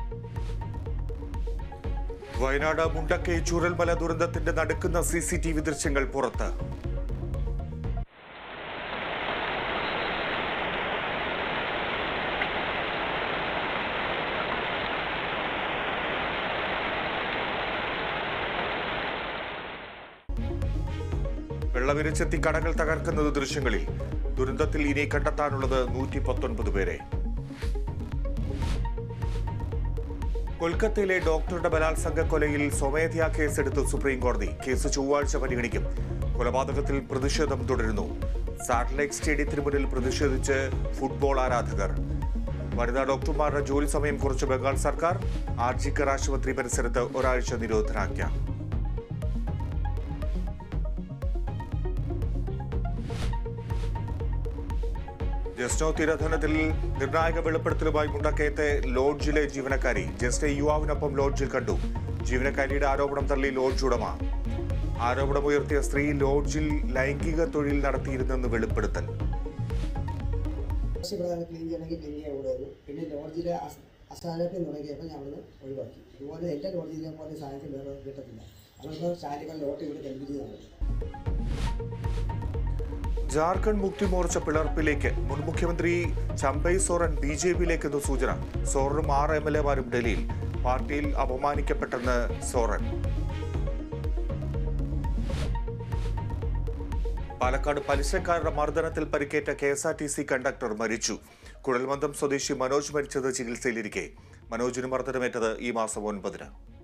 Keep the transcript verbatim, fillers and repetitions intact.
വയനാട് മുണ്ടക്കൈ ചൂരൽമല ദുരന്തത്തിന്റെ നടുക്കുന്ന C C T V ദൃശ്യങ്ങൾ പുറത്ത്. വെള്ളവിരച്ചെത്തി കടകൾ തകർക്കുന്നത് ദൃശ്യങ്ങളിൽ. ദുരന്തത്തിൽ ഇനി കണ്ടെത്താനുള്ളത് നൂറ്റി പത്തൊൻപത് പേരെ. കൊൽക്കത്തയിലെ ഡോക്ടറുടെ ബലാത്സംഗ കൊലയിൽ സ്വമേധയാ കേസെടുത്ത് സുപ്രീം കോടതി. കേസ് ചൊവ്വാഴ്ച പരിഗണിക്കും. കൊലപാതകത്തിൽ പ്രതിഷേധം തുടരുന്നു. സാറ്റലൈറ്റ് സ്റ്റേഡിയത്തിന് മുന്നിൽ പ്രതിഷേധിച്ച് ഫുട്ബോൾ ആരാധകർ. വനിതാ ഡോക്ടർമാരുടെ ജോലി സമയം കുറച്ച് ബംഗാൾ സർക്കാർ. ആർജിക്കർ ആശുപത്രി പരിസരത്ത് ഒരാഴ്ച നിരോധനാജ്ഞ. ജസ്നോ തീരധനത്തിൽ നിർണായക വെളിപ്പെടുത്തലുമായി മുണ്ടക്കയത്തെ ലോഡ്ജിലെ ജീവനക്കാരി. ജസ്നെ യുവാവിനൊപ്പം ലോഡ്ജിൽ കണ്ടു. ജീവനക്കാരിയുടെ ആരോപണം തള്ളി ലോഡ്ജ് ഉടമ. ആരോപണമുയർത്തിയ സ്ത്രീ ലോഡ്ജിൽ ലൈംഗിക തൊഴിൽ നടത്തിയിരുന്നെന്ന് വെളിപ്പെടുത്തൽ. പിന്നെ ലോഡ്ജിലെ അസാലത്തിൽ തുടങ്ങിയപ്പോൾ ഞങ്ങൾ ഒഴിവാക്കി. അതുപോലെ എല്ലാ ലോഡ്ജിലെ പോലെ സാധനത്തിൽ വേറെ കിട്ടത്തില്ല. അതുകൊണ്ട് ശാലികൾ ലോട്ട് ഇവിടെ കൽപ്പിച്ചതാണ്. ജാർഖണ്ഡ് മുക്തി മോർച്ച പിളർപ്പിലേക്ക്. മുൻ മുഖ്യമന്ത്രി ചമ്പൈ സോറൻ ബി ജെ പിയിലേക്കെന്ന് സൂചന. സോറനും ആറ് എം എൽ എമാരും ഡൽഹിയിൽ. പാർട്ടിയിൽ അപമാനിക്കപ്പെട്ടെന്ന് സോറൻ. പാലക്കാട് പലിശക്കാരുടെ മർദ്ദനത്തിൽ പരിക്കേറ്റ K S R T C conductor മരിച്ചു. കുഴൽമന്ദം സ്വദേശി മനോജ് മരിച്ചത് ചികിത്സയിലിരിക്കെ. മനോജിന് മർദ്ദനമേറ്റത് ഈ മാസം ഒൻപതിന്.